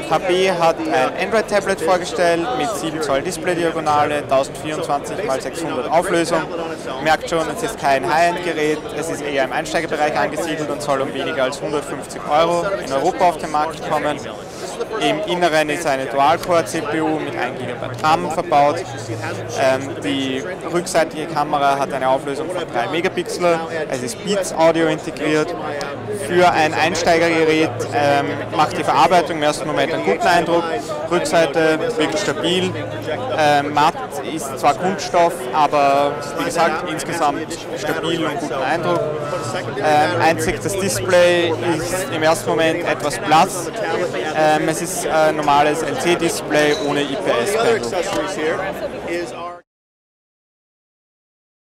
HP hat ein Android-Tablet vorgestellt mit 7 Zoll Display-Diagonale, 1024 x 600 Auflösung. Merkt schon, es ist kein High-End-Gerät, es ist eher im Einsteigerbereich angesiedelt und soll um weniger als 150 € in Europa auf den Markt kommen. Im Inneren ist eine Dual-Core-CPU mit 1 GB RAM verbaut. Die rückseitige Kamera hat eine Auflösung von 3 Megapixel. Es ist Beats Audio integriert. Für ein Einsteigergerät macht die Verarbeitung im ersten Moment einen guten Eindruck. Rückseite wirkt stabil. Matt ist zwar Kunststoff, aber wie gesagt insgesamt stabil und guten Eindruck. Einzig das Display ist im ersten Moment etwas blass. Es ist ein normales LC-Display ohne IPS-Panel.